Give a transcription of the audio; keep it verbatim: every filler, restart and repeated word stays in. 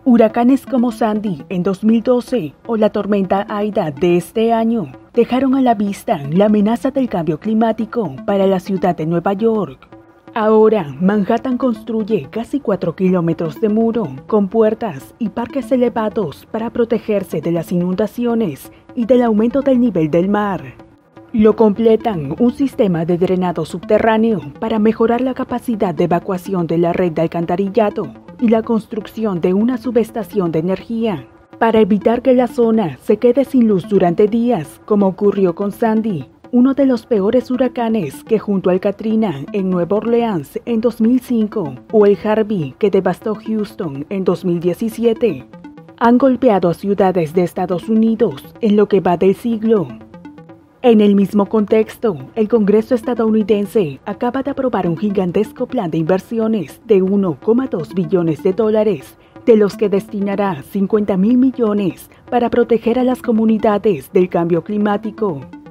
Huracanes como Sandy en dos mil doce o la tormenta Aida de este año dejaron a la vista la amenaza del cambio climático para la ciudad de Nueva York. Ahora, Manhattan construye casi cuatro kilómetros de muro, con puertas y parques elevados para protegerse de las inundaciones y del aumento del nivel del mar. Lo completan un sistema de drenado subterráneo para mejorar la capacidad de evacuación de la red de alcantarillado y la construcción de una subestación de energía, para evitar que la zona se quede sin luz durante días, como ocurrió con Sandy, uno de los peores huracanes que junto al Katrina en Nueva Orleans en dos mil cinco o el Harvey que devastó Houston en dos mil diecisiete, han golpeado a ciudades de Estados Unidos en lo que va del siglo. En el mismo contexto, el Congreso estadounidense acaba de aprobar un gigantesco plan de inversiones de uno coma dos billones de dólares, de los que destinará cincuenta mil millones para proteger a las comunidades del cambio climático.